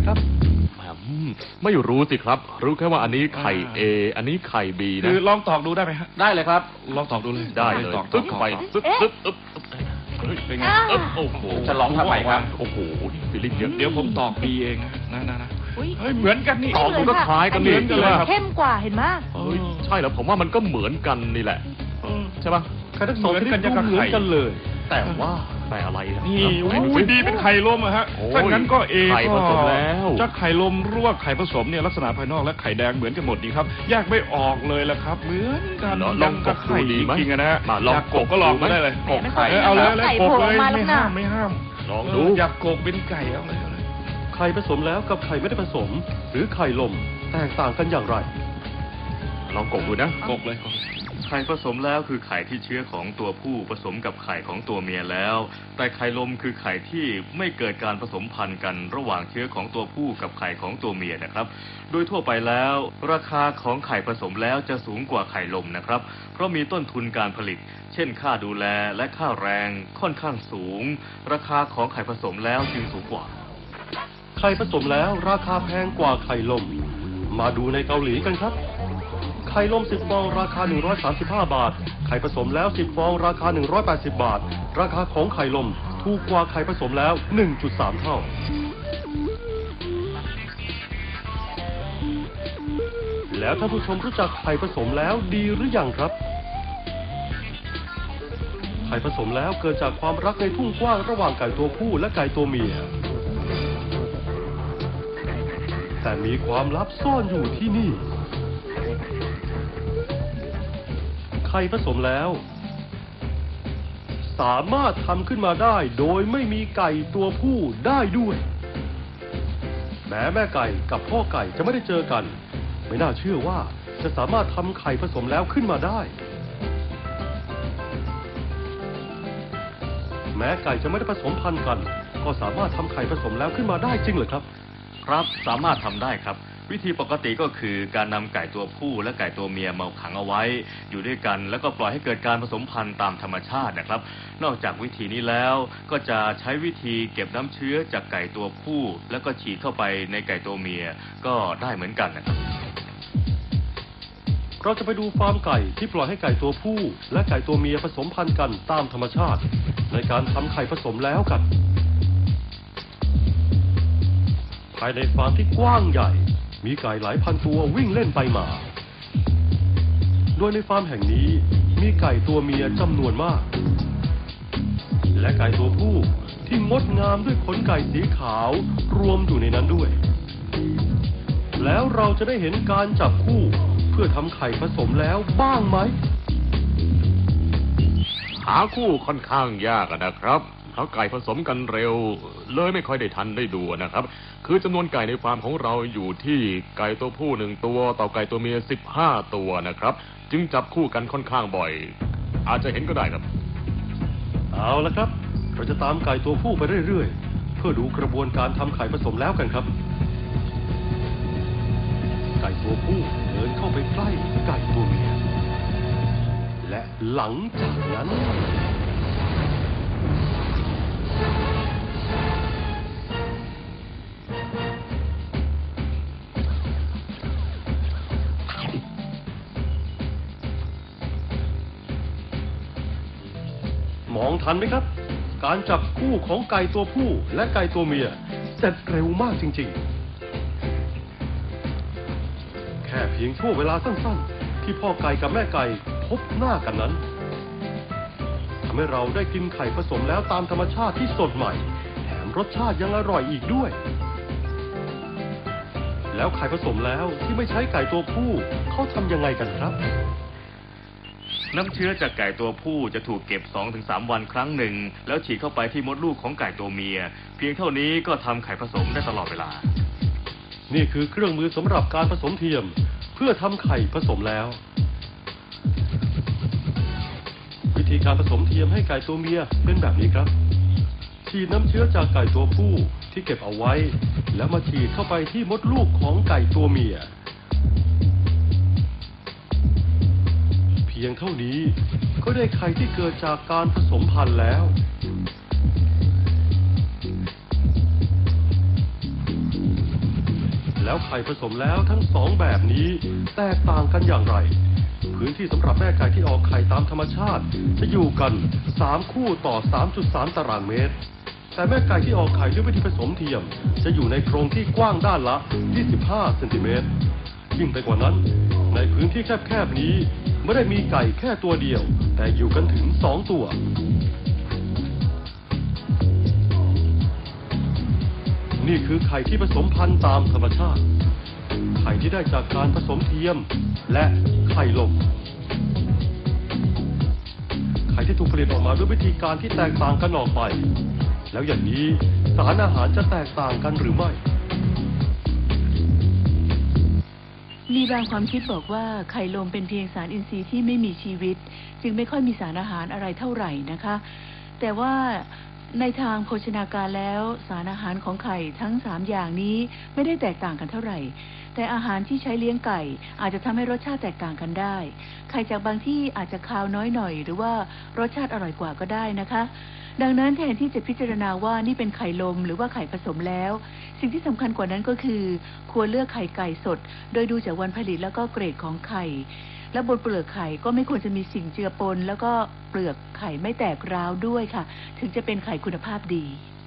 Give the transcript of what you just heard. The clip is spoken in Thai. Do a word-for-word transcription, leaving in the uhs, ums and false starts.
ครับไม่รู้สิครับรู้แค่ว่าอันนี้ไข่ A อันนี้ไข่ B นะคือลองตอกดูได้ไหมฮะได้เลยครับลองตอกดูเลยได้เลยตอกตึ๊บไปตึ๊บตึ๊บตึ๊บเป็นไงโอ้โหจะลองทำไมครับโอ้โหฟิลลิ่งเยอะเดี๋ยวผมตอก B เองนะนะนะเฮ้ยเหมือนกันนี่ตอกมันก็คล้ายกันนี่ใช่ไหมเข้มกว่าเห็นไหมใช่แล้วผมว่ามันก็เหมือนกันนี่แหละใช่ป่ะใครทั้งสองที่กันยังเหมือนกันเลยแต่ว่าแต่อะไรนี่อุ้ยดีเป็นไข่ลมอะฮะถ้างั้นก็เอไข่ผสมแล้วจะไข่ลมรวกไข่ผสมเนี่ยลักษณะภายนอกและไข่แดงเหมือนกันหมดดีครับแยกไม่ออกเลยละครับเหมือนกันลองกบดูดีไหมจริงๆนะลองกบก็ลองได้เลยกบไข่เอาเลยเลยกบเลยไม่ห้ามไม่ห้ามลองดูอยากกบเป็นไก่เอาเลยไข่ผสมแล้วกับไข่ไม่ได้ผสมหรือไข่ลมแตกต่างกันอย่างไรลองกบดูนะกบเลยไข่ผสมแล้วคือไข่ที่เชื้อของตัวผู้ผสมกับไข่ของตัวเมียแล้วแต่ไข่ลมคือไข่ที่ไม่เกิดการผสมพันธุ์กันระหว่างเชื้อของตัวผู้กับไข่ของตัวเมียนะครับโดยทั่วไปแล้วราคาของไข่ผสมแล้วจะสูงกว่าไข่ลมนะครับเพราะมีต้นทุนการผลิตเช่นค่าดูแลและค่าแรงค่อนข้างสูงราคาของไข่ผสมแล้วจึงสูงกว่าไข่ผสมแล้วราคาแพงกว่าไข่ลมมาดูในเกาหลีกันครับไข่ลมสิบฟองราคาหนึ่งร้อยสามสิบห้าบาทไข่ผสมแล้วสิบฟองราคาหนึ่งร้อยแปดสิบบาทราคาของไข่ลมถูกกว่าไข่ผสมแล้ว หนึ่งจุดสาม เท่าแล้วท่านผู้ชมรู้จักไข่ผสมแล้วดีหรือยังครับไข่ผสมแล้วเกิดจากความรักในทุ่งกว้างระหว่างไก่ตัวผู้และไก่ตัวเมียแต่มีความลับซ่อนอยู่ที่นี่ไข่ผสมแล้วสามารถทำขึ้นมาได้โดยไม่มีไก่ตัวผู้ได้ด้วยแม้แม่ไก่กับพ่อไก่จะไม่ได้เจอกันไม่น่าเชื่อว่าจะสามารถทำไข่ผสมแล้วขึ้นมาได้แม้ไก่จะไม่ได้ผสมพันธุ์กันก็สามารถทำไข่ผสมแล้วขึ้นมาได้จริงเหรอครับครับสามารถทำได้ครับวิธีปกติก็คือการนำไก่ตัวผู้และไก่ตัวเมียมาขังเอาไว้อยู่ด้วยกันแล้วก็ปล่อยให้เกิดการผสมพันธุ์ตามธรรมชาตินะครับนอกจากวิธีนี้แล้วก็จะใช้วิธีเก็บน้ำเชื้อจากไก่ตัวผู้แล้วก็ฉีดเข้าไปในไก่ตัวเมียก็ได้เหมือนกันนะครับเราจะไปดูฟาร์มไก่ที่ปล่อยให้ไก่ตัวผู้และไก่ตัวเมียผสมพันธุ์กันตามธรรมชาติในการทำไข่ผสมแล้วกันภายในฟาร์มที่กว้างใหญ่มีไก่หลายพันตัววิ่งเล่นไปมาโดยในฟาร์มแห่งนี้มีไก่ตัวเมียจำนวนมากและไก่ตัวผู้ที่งดงามด้วยขนไก่สีขาวรวมอยู่ในนั้นด้วยแล้วเราจะได้เห็นการจับคู่เพื่อทำไข่ผสมแล้วบ้างไหมหาคู่ค่อนข้างยากนะครับเพราะไก่ผสมกันเร็วเลยไม่ค่อยได้ทันได้ดูนะครับคือจำนวนไก่ในฟาร์มของเราอยู่ที่ไก่ตัวผู้หนึ่งตัวต่อไก่ตัวเมียสิบห้าตัวนะครับจึงจับคู่กันค่อนข้างบ่อยอาจจะเห็นก็ได้ครับเอาละครับเราจะตามไก่ตัวผู้ไปเรื่อยๆเพื่อดูกระบวนการทำไข่ผสมแล้วกันครับไก่ตัวผู้เดินเข้าไปใกล้ไก่ตัวเมียและหลังจากนั้นมองทันไหมครับการจับคู่ของไก่ตัวผู้และไก่ตัวเมียเสร็จเร็วมากจริงๆแค่เพียงช่วงเวลาสั้นๆที่พ่อไก่กับแม่ไก่พบหน้ากันนั้นทำให้เราได้กินไข่ผสมแล้วตามธรรมชาติที่สดใหม่แถมรสชาติยังอร่อยอีกด้วยแล้วไข่ผสมแล้วที่ไม่ใช้ไก่ตัวผู้เขาทำยังไงกันครับน้ำเชื้อจากไก่ตัวผู้จะถูกเก็บ สองถึงสาม วันครั้งหนึ่งแล้วฉีดเข้าไปที่มดลูกของไก่ตัวเมียเพียงเท่านี้ก็ทำไข่ผสมได้ตลอดเวลานี่คือเครื่องมือสำหรับการผสมเทียมเพื่อทำไข่ผสมแล้ววิธีการผสมเทียมให้ไก่ตัวเมียเป็นแบบนี้ครับฉีดน้ำเชื้อจากไก่ตัวผู้ที่เก็บเอาไว้แล้วมาฉีดเข้าไปที่มดลูกของไก่ตัวเมียเพียงเท่านี้ก็ได้ไข่ที่เกิดจากการผสมพันธุ์แล้วแล้วไข่ผสมแล้วทั้งสองแบบนี้แตกต่างกันอย่างไรพื้นที่สำหรับแม่ไก่ที่ออกไข่ตามธรรมชาติจะอยู่กันสามคู่ต่อ สามจุดสาม ตารางเมตรแต่แม่ไก่ที่ออกไข่ด้วยวิธีผสมเทียมจะอยู่ในโครงที่กว้างด้านละยี่สิบห้าเซนติเมตรยิ่งไปกว่านั้นในพื้นที่แคบๆนี้ไม่ได้มีไก่แค่ตัวเดียวแต่อยู่กันถึงสองตัวนี่คือไข่ที่ผสมพันธุ์ตามธรรมชาติไข่ที่ได้จากการผสมเทียมและไข่ลมไข่ที่ถูกผลิตออกมาด้วยวิธีการที่แตกต่างกันออกไปแล้วอย่างนี้สารอาหารจะแตกต่างกันหรือไม่มีบางความคิดบอกว่าไข่ลมเป็นเพียงสารอินทรีย์ที่ไม่มีชีวิตจึงไม่ค่อยมีสารอาหารอะไรเท่าไหร่นะคะแต่ว่าในทางโภชนาการแล้วสารอาหารของไข่ทั้งสามอย่างนี้ไม่ได้แตกต่างกันเท่าไหร่แต่อาหารที่ใช้เลี้ยงไก่อาจจะทำให้รสชาติแตกต่างกันได้ไข่จากบางที่อาจจะคาวน้อยหน่อยหรือว่ารสชาติอร่อยกว่าก็ได้นะคะดังนั้นแทนที่จะพิจารณาว่านี่เป็นไข่ลมหรือว่าไข่ผสมแล้วสิ่งที่สำคัญกว่านั้นก็คือควรเลือกไข่ไก่สดโดยดูจากวันผลิตแล้วก็เกรดของไข่และบนเปลือกไข่ก็ไม่ควรจะมีสิ่งเจือปนแล้วก็เปลือกไข่ไม่แตกร้าวด้วยค่ะถึงจะเป็นไข่คุณภาพดี